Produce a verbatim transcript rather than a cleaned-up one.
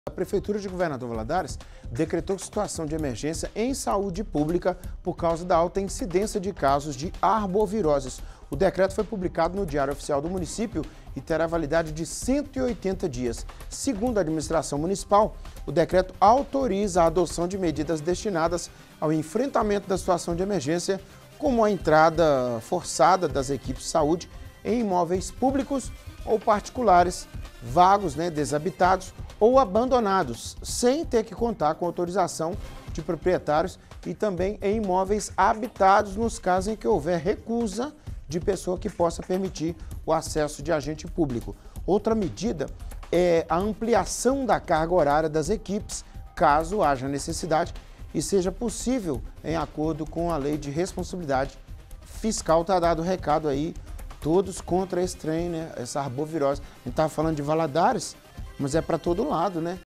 A Prefeitura de Governador Valadares decretou situação de emergência em saúde pública por causa da alta incidência de casos de arboviroses. O decreto foi publicado no Diário Oficial do município e terá validade de cento e oitenta dias. Segundo a administração municipal, o decreto autoriza a adoção de medidas destinadas ao enfrentamento da situação de emergência, como a entrada forçada das equipes de saúde em imóveis públicos ou particulares, vagos, né, desabitados ou abandonados, sem ter que contar com autorização de proprietários, e também em imóveis habitados nos casos em que houver recusa de pessoa que possa permitir o acesso de agente público. Outra medida é a ampliação da carga horária das equipes, caso haja necessidade e seja possível, em acordo com a Lei de Responsabilidade Fiscal. Está dado o recado aí, todos contra esse trem, né, essa arbovirose. A gente estava falando de Valadares, mas é para todo lado, né?